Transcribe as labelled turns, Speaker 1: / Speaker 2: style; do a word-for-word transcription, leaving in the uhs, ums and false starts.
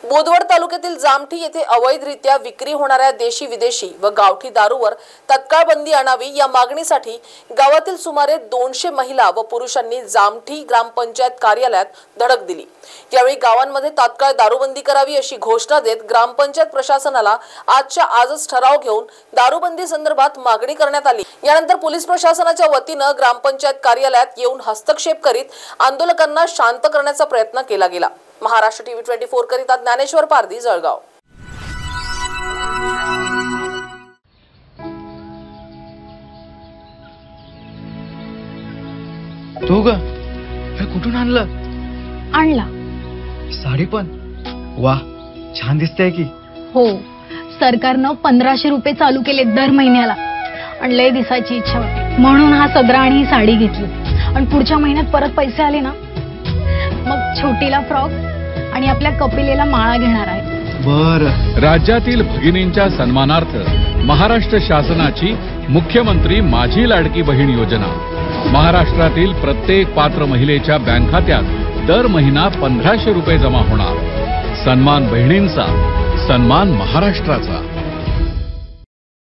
Speaker 1: बोदवड तालुक्यातील जामठी येथे अवैधरित्या विक्री होणाऱ्या देशी विदेशी व गावठी दारूवर तत्काळ बंदी आणावी या मागणीसाठी गावातील सुमारे दोनशे महिला व पुरुषांनी जामठी ग्रामपंचायत कार्यालयात धडक दिली। यावेळी गावांमध्ये तात्काळ दारूबंदी करावी अशी घोषणा देत ग्रामपंचायत प्रशासनाला आजच्या आजच ठराव घेऊन दारूबंदी संदर्भात मागणी करण्यात आली। यानंतर पोलीस प्रशासनाच्या वतीने ग्रामपंचायत कार्यालयात येऊन हस्तक्षेप करीत आंदोलकांना शांत करण्याचा प्रयत्न केला गेला। महाराष्ट्र टीव्ही चोवीस करिता ज्ञानेश्वर पारधी, जळगाव।
Speaker 2: तू ग हे कुठून आणलं?
Speaker 3: आणला
Speaker 2: साडी पण वाह, छान दिसते की।
Speaker 3: हो, सरकारनं पंधराशे रुपये चालू केले दर महिन्याला। आणि लय दिसायची इच्छा होती म्हणून हा सदरा आणि ही साडी घेतली। आणि पुढच्या महिन्यात परत पैसे आले ना मग छोटीला फ्रॉक आणि आपल्या कपिलेला माळा घेणार आहे।
Speaker 2: बर,
Speaker 4: राज्यातील भगिनींच्या सन्मानार्थ महाराष्ट्र शासनाची मुख्यमंत्री माझी लाडकी बहीण योजना महाराष्ट्रातील प्रत्येक पात्र महिलेच्या बँक खात्यात दर महिना पंधराशे रुपये जमा होणार। सन्मान बहिणींचा, सन्मान महाराष्ट्राचा।